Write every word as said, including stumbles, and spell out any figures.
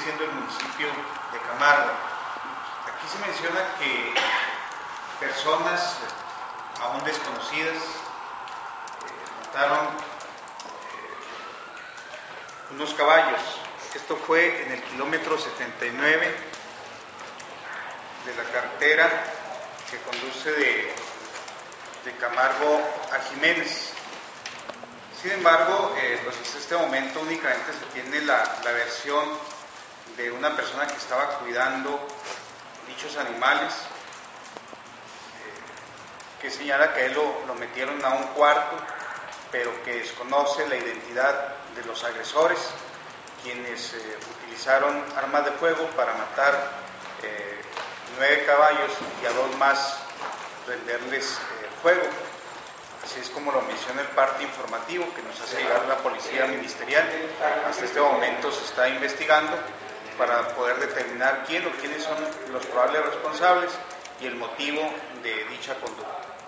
siendo el municipio de Camargo. Aquí se menciona que personas aún desconocidas eh, mataron eh, unos caballos. Esto fue en el kilómetro setenta y nueve de la carretera que conduce de, de Camargo a Jiménez. Sin embargo, eh, pues hasta este momento únicamente se tiene la, la versión de una persona que estaba cuidando dichos animales, eh, que señala que a él lo, lo metieron a un cuarto, pero que desconoce la identidad de los agresores, quienes eh, utilizaron armas de fuego para matar eh, nueve caballos y a dos más prenderles eh, fuego. Así es como lo menciona el parte informativo que nos hace llegar la policía ministerial. Hasta este momento se está investigando para poder determinar quién o quiénes son los probables responsables y el motivo de dicha conducta.